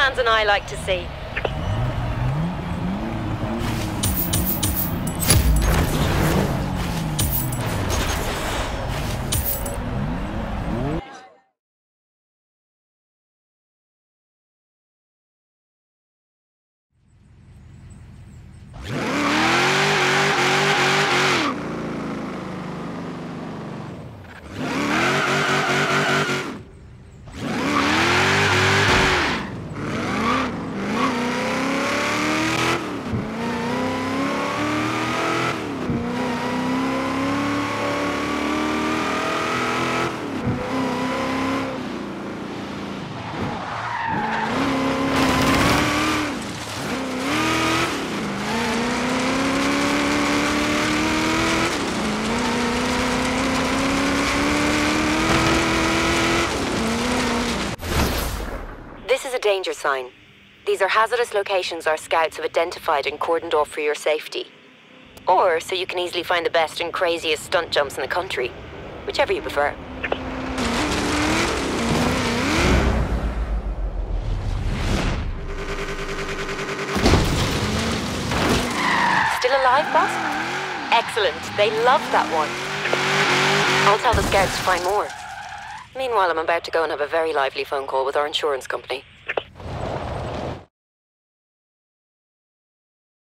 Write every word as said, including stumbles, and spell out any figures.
fans and I like to see. This is a danger sign. These are hazardous locations our scouts have identified and cordoned off for your safety. Or so you can easily find the best and craziest stunt jumps in the country. Whichever you prefer. Still alive, boss? Excellent. They loved that one. I'll tell the scouts to find more. Meanwhile, I'm about to go and have a very lively phone call with our insurance company.